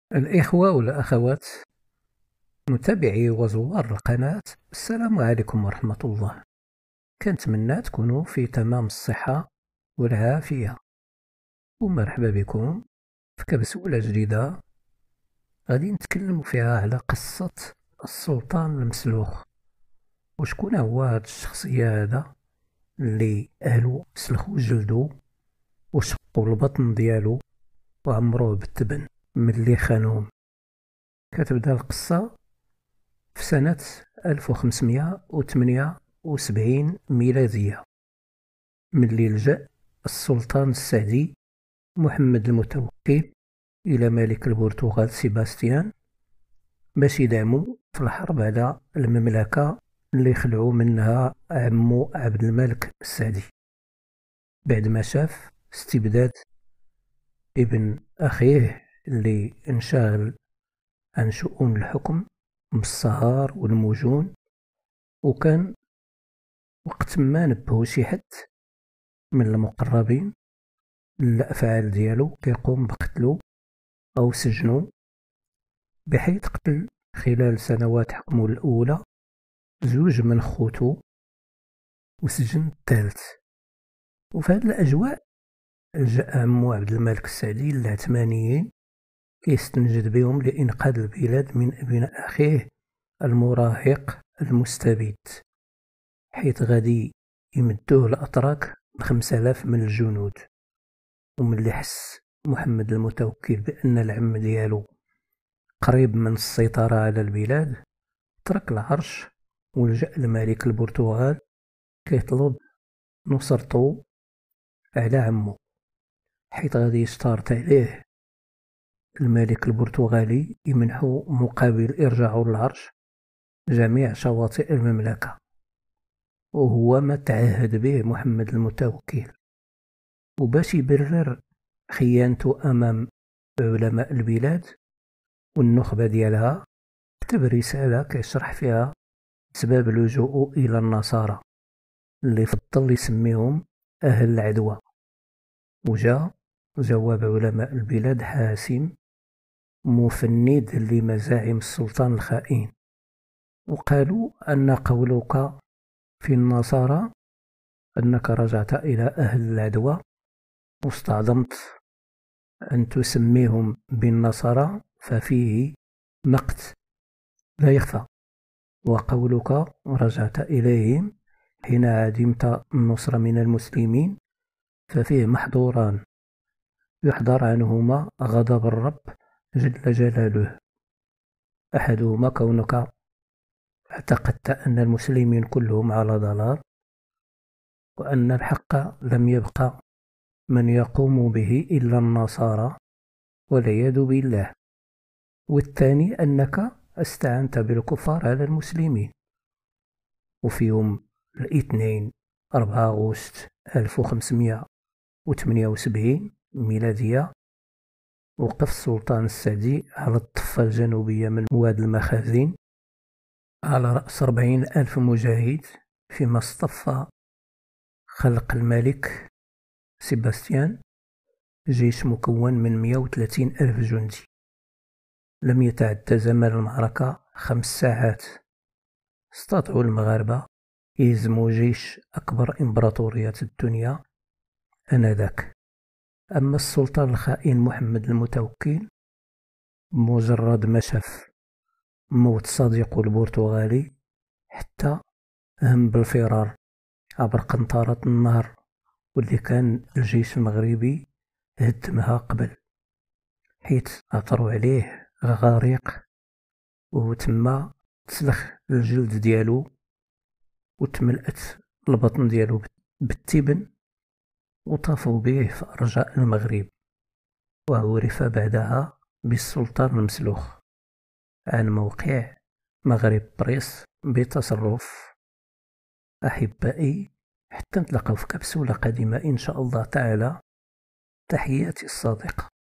الإخوة والأخوات متابعي وزوار القناة، السلام عليكم ورحمة الله. كنتمنى تكونوا في تمام الصحة والعافية، ومرحبا بكم في كبسولة جديدة غادي نتكلم فيها على قصة السلطان المسلوخ. وشكون هو هاد الشخصية هذا اللي أهلو سلخو جلدو وشقو البطن ديالو وعمروه بالتبن ملي خانوهم. كتبدا القصة في سنة 1578 ميلادية، ملي لجأ السلطان السعدي محمد المتوكل إلى ملك البرتغال سيباستيان باش يدعمو في الحرب على المملكة اللي خلعو منها عمو عبد الملك السعدي، بعد ما شاف استبداد ابن أخيه اللي انشغل عن شؤون الحكم بالسهر والمجون. وكان وقت ما نبهو شي حد من المقربين للأفعال ديالو كيقوم بقتلو أو سجنو، بحيث قتل خلال سنوات حكمه الأولى زوج من خوتو وسجن الثالث. وفي هاد الأجواء جاء عمو عبد الملك السعدي العثمانيين كيستنجد بهم لإنقاذ البلاد من ابن أخيه المراهق المستبد، حيث غادي يمدوه الأتراك ب5000 من الجنود. وملي حس محمد المتوكل بأن العم ديالو قريب من السيطرة على البلاد، ترك العرش ولجأ لملك البرتغال كيطلب نصرته على عمو، حيث غادي يشترط عليه الملك البرتغالي يمنحو مقابل إرجاعه للعرش جميع شواطئ المملكة، وهو ما تعهد به محمد المتوكل. وباش يبرر خيانته أمام علماء البلاد والنخبة ديالها، كتب رسالة كيشرح فيها أسباب لجوءه إلى النصارى اللي فضل يسميهم أهل العدوى. وجاء جواب علماء البلاد حاسم مفند لمزاعم السلطان الخائن، وقالوا أن قولك في النصارى أنك رجعت إلى أهل العدوى واستعظمت أن تسميهم بالنصارى ففيه مقت لا يخفى، وقولك رجعت إليهم حين عدمت النصر من المسلمين ففيه محظوران يحذر عنهما غضب الرب جل جلاله. أحدهما كونك اعتقدت أن المسلمين كلهم على ضلال، وأن الحق لم يبقى من يقوم به إلا النصارى والعياذ بالله. والثاني أنك استعنت بالكفار على المسلمين. وفي يوم الاثنين 4 أغسطس 1578 ميلادية وقف السلطان السعدي على الضفة الجنوبية من وادي المخازن على رأس 40,000 مجاهد، فيما اصطف خلق الملك سيباستيان جيش مكون من 130,000 جندي. لم يتعدى زمن المعركة 5 ساعات، استطاعوا المغاربة يهزموا جيش أكبر إمبراطوريات الدنيا آنذاك. أما السلطان الخائن محمد المتوكل، مجرد ما شاف موت صديقه البرتغالي حتى هم بالفرار عبر قنطرة النهر واللي كان الجيش المغربي هدمها قبل، حيث عثروا عليه غريق وتما تسلخ الجلد ديالو وتملأت البطن ديالو بالتبن وطافوا به في أرجاء المغرب. وعرف بعدها بالسلطان المسلوخ عن موقع مغرب بريس بتصرف. أحبائي، حتى نتلاقاو في كبسولة قادمة إن شاء الله تعالى. تحياتي الصادقة.